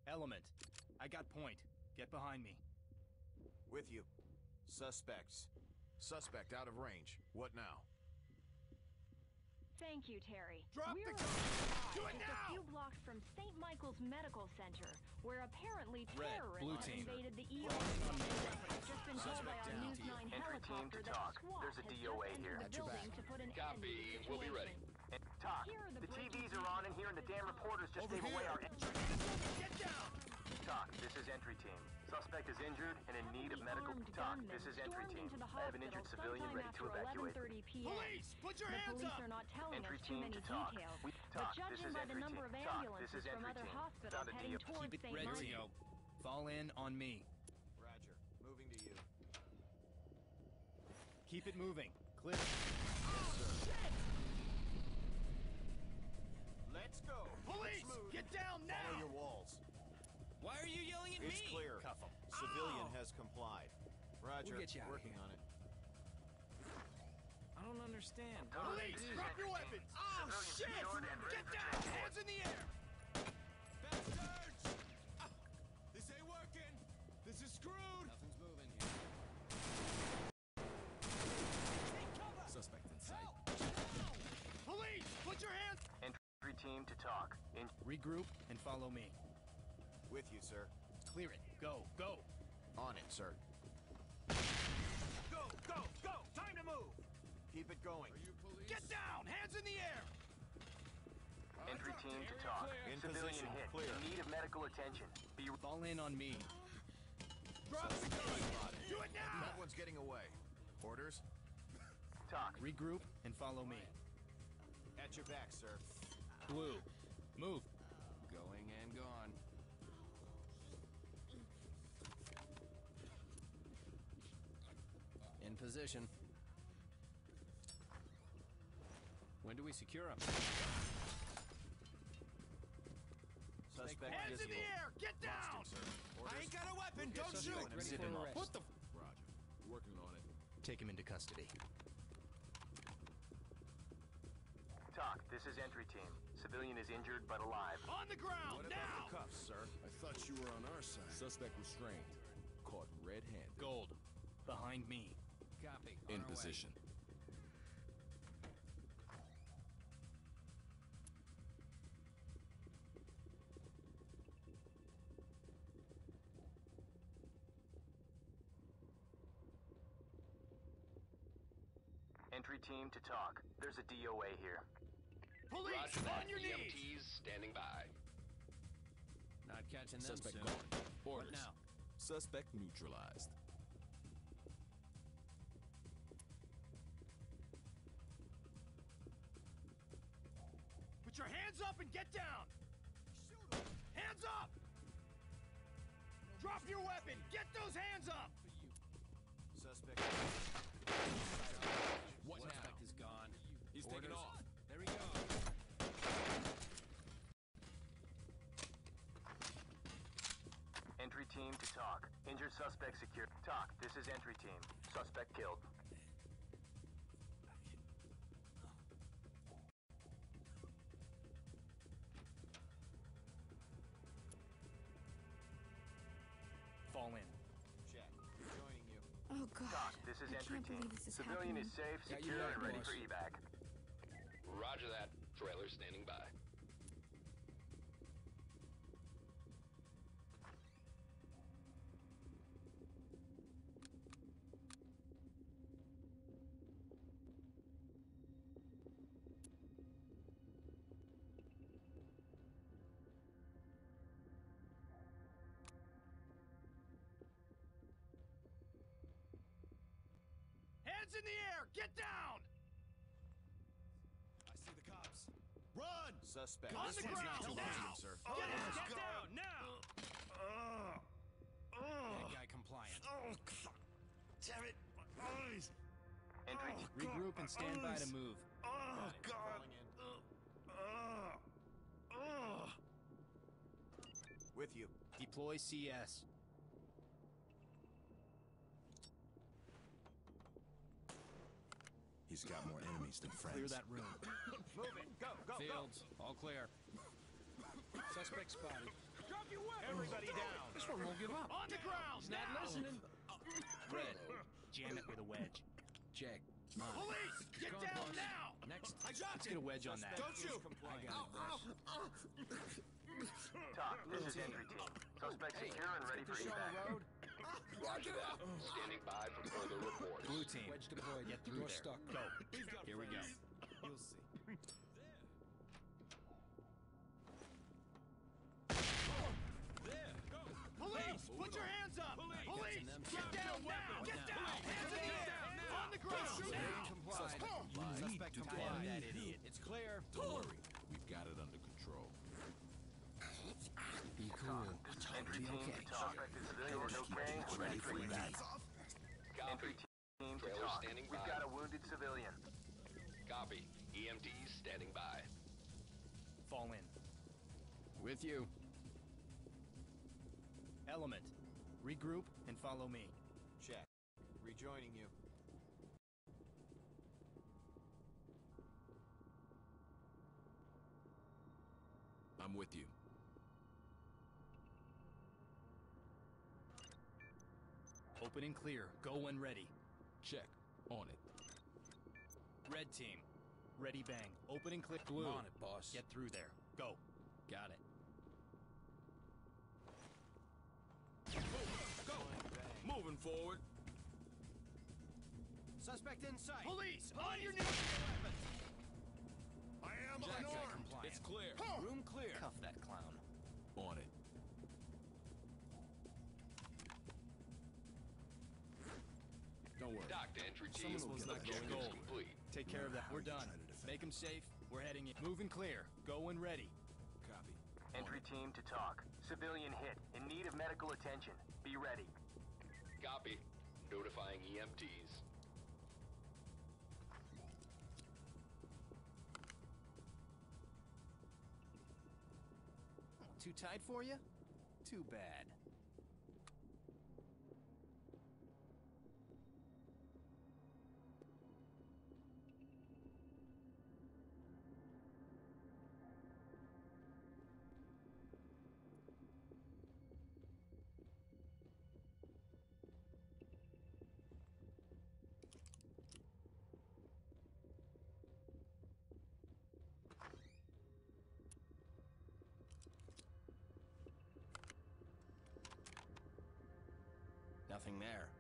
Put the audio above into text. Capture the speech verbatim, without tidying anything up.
Element. I got point. Get behind me. With you. Suspects. Suspect out of range. What now? Thank you, Terry. Drop We're the gun! Do it just now! a few blocks from Saint Michael's Medical Center, where apparently Red, terrorists blue have team. invaded the E R. I've just been told by our down. News nine Entry team helicopter to that talk. SWAT There's a has D O A just here. entered the At your building back. to put an Copy. end to the situation. We'll be ready. And talk. Here are the The T breaking Vs are on in details here and the at damn this time. reporters just Over gave here. away our... Get down! Talk. This is entry team. Suspect is injured and in need of medical... Armed Talk. gunmen This is entry stormed team. into the I have an injured hospital civilian sometime ready after to evacuate. eleven thirty p m Police, put your The hands police up! are not telling Entry us too team many to talk. details, We but talk. This judging is by the entry number team. of Talk. This ambulances is from entry other team. hospitals Found a heading D O. towards Keep it Saint red Michael's. team. Fall in on me. Roger. Moving to you. Keep it moving. Clear. Let's go. Police, Smooth. get down Follow your now! walls. Why are you yelling at It's me? clear. Cuff him. Civilian Ow! has complied. Roger. We'll get you out of Working here. on it. I don't understand. Police, drop your weapons! Oh, shit! secured and ready Get for down! transport. Hands in the air! Bastards! Ah, this ain't working! This is screwed! Nothing's moving here. Suspect in sight. Police, put your hands... Entry team to talk. In... Regroup and follow me. With you, sir. Clear it. Go. Go. On it, sir. Go, go, go! Time to move! Keep it going. You police? Get down! Hands in the air! Entry team to talk. In Civilian position. hit. Clear. In need of medical attention. Be... Fall in on me. Drop the gun! Do it That now! one's getting away. Orders? Talk. Regroup and follow me. At your back, sir. Blue. Move. Going and gone. In position. When do we secure him? Suspect Hands in the visible. air! Get down! Lost him, sir. Orders? I ain't got a weapon! Don't shoot! Suspect Ready Zip for him up. arrest. What the? Roger. Working on it. Take him into custody. Talk. This is entry team. Civilian is injured but alive. On the ground, What now! about the cuffs, sir? I thought you were on our side. Suspect restrained. Caught red-handed. Gold. Behind me. Copy. On In our way. position. Entry team to talk. There's a D O A here. Police, Roger that. on your E M knees! Ts standing by. Not catching them Suspect soon. gone. What Orders. now? Suspect neutralized. Put your hands up and get down! Hands up! Drop your weapon! Get those hands up! Suspect. What now? Suspect is gone. He's Orders. taking off. There he goes. Entry team to talk. Injured suspect secured. Talk. This is entry team. Suspect killed. Fall in. Check. Joining you. Oh god. Talk. This is I entry can't team. believe this is Civilian happening. is safe, Got you secure, back, and ready boss. for evac. Roger that. Trailer standing by. Hands in the air! Get down! I see the cops. Run! Suspect. On the ground, Too now! long, sir. Get, get down, now! Bad guy compliant. Oh, God. Damn it! My eyes! Entry Oh, Regroup God, and stand my by to eyes. move. Oh, God! Falling in. Uh, uh. With you. Deploy C S. He's got more enemies than friends. Clear that room. Move it! Go, go, Fields, all clear. Suspect spotted. Drop your weapon! Everybody down. This one won't give up. On the ground! He's not now! listening. Red, jam it with a wedge. Check. Mine. Police! Get Gone, down boss. now! Next. I got Let's you! get a wedge on that. Don't shoot! I got it, boss. Talk, this is entry team. Suspect secure and ready for Get this on the evac. road. Roger that. Standing by for further reports. Blue team, Wedge deployed. get through Door there. stuck. Go. Here we go. You'll see. Police! Put your hands up! Police! Get down now! Get down! Hands in the air! On the ground! Now! Complied. You need to Tie up comply. that idiot. It's clear. Don't worry. We've got it under control. Be cool. Entry Be team okay. to talk. Suspect is civilian is okay. Ready for evac. Entry Copy. team to Trailer talk. standing We've by. got a wounded civilian. Copy. E M Ds standing by. Fall in. With you. Element, regroup and follow me. Check. Rejoining you. I'm with you. Open and clear. Go when ready. Check. On it. Red team, ready bang. Open and clear. Blue, On it, boss. get through there. Go. Got it. Go! Moving forward. Suspect in sight! Police! On your knees! Weapons! I am Jack, unarmed! It's clear. Room clear! Cuff that clown. On it. Don't worry. Dock to entry team. Someone was not going Objectives gold. complete. Take care of that. We're done. Make them safe. We're heading in. Move and clear. Go when ready. Copy. Entry team to talk. Civilian hit. In need of medical attention. Be ready. Copy. Notifying E M Ts. Too tight for you? Too bad. Nothing there.